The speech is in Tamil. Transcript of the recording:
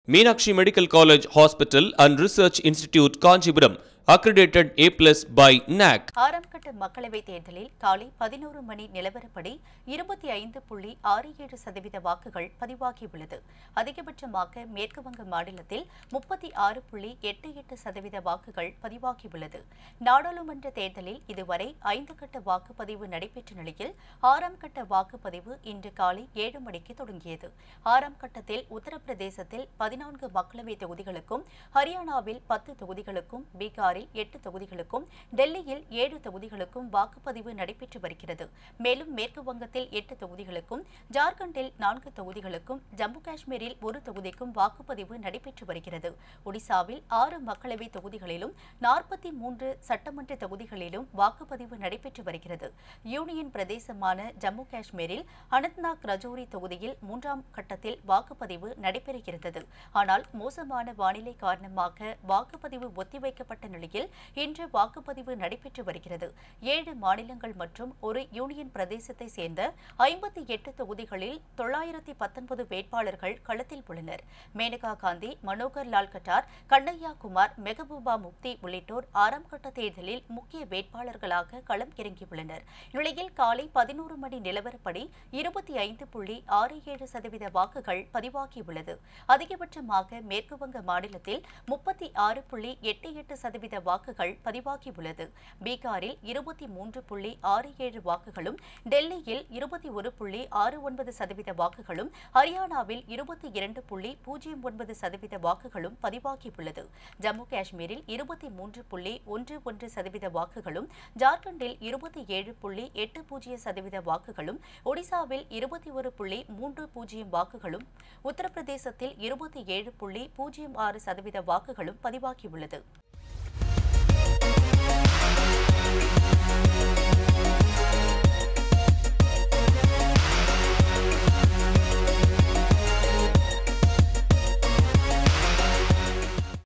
Meenakshi Medical College Hospital and Research Institute, Kanchipuram, accredited A+ by NAC. ஆறாம் கட்ட மக்களவைத் தேர்தலில் காலை 11 மணி நிலவரப்படி 25.67% வாக்குகள் பதிவாகியுள்ளது. அதிகபட்சமாக மேற்கு வங்க மாநிலத்தில் 36.88% வாக்குகள் பதிவாகியுள்ளது. நாடாளுமன்ற தேர்தலில் இதுவரை 5 கட்ட வாக்குப்பதிவு நடைபெற்ற நிலையில் ஆறாம் கட்ட வாக்குப்பதிவு இன்று காலை 7 மணிக்கு தொடங்கியது. ஆறாம் கட்டத்தில் உத்தரப்பிரதேசத்தில் 14 மக்களவைத் தொகுதிகளுக்கும், ஹரியானாவில் 10 தொகுதிகளுக்கும், பீகாரில் 8 தொகுதிகளுக்கும், டெல்லியில் 7 தொகுதிகளுக்கும் வாக்குப்பதிவு நடைபெற்று வருகிறது. மேலும் மேற்கு வங்கத்தில் 8 தொகுதிகளுக்கும், ஜார்க்கண்டில் 4 தொகுதிகளுக்கும், ஜம்மு காஷ்மீரில் 1 தொகுதிக்கும் வாக்குப்பதிவு நடைபெற்று வருகிறது. ஒடிசாவில் 6 மக்களவை தொகுதிகளிலும் 43 சட்டமன்ற தொகுதிகளிலும் வாக்குப்பதிவு நடைபெற்று வருகிறது. யூனியன் பிரதேசமான ஜம்மு காஷ்மீரில் அனந்த்நாக் ரஜோரி தொகுதியில் 3ஆம் கட்டத்தில் வாக்குப்பதிவு நடைபெறுகிறது. ஆனால் மோசமான வானிலை காரணமாக வாக்குப்பதிவு ஒத்திவைக்கப்பட்ட நிலையில் இன்று வாக்குப்பதிவு நடைபெற்று வருகிறது. 7 மாநிலங்கள் மற்றும் ஒரு யூனியன் பிரதேசத்தை சேர்ந்த 58 தொகுதிகளில் 919 வேட்பாளர்கள் களத்தில் உள்ளனர். மேனகா காந்தி, மனோகர் லால் கட்டார், கண்ணையா குமார், மெகபூபா முப்தி உள்ளிட்டோர் 6ஆம் கட்ட தேர்தலில் முக்கிய வேட்பாளர்களாக களம் இறங்கியுள்ளனர். இந்நிலையில் காலை 11 மணி நிலவரப்படி 25.67% வாக்குகள் பதிவாகியுள்ளது. அதிகபட்சமாக மேற்குவங்க மாநிலத்தில் 36.88% வாக்குகள் பதிவாகியுள்ளது. பீகாரில் 23.67 வாக்குகளும், டெல்லியில் 21.69% வாக்குகளும், ஹரியானாவில் 22.09% வாக்குகளும் பதிவாகியுள்ளது. ஜம்மு காஷ்மீரில் 23.11% வாக்குகளும், ஜார்க்கண்டில் 27.80% வாக்குகளும், ஒடிசாவில் 21.30 வாக்குகளும், உத்தரப்பிரதேசத்தில் 27.06% வாக்குகளும் பதிவாகியுள்ளது.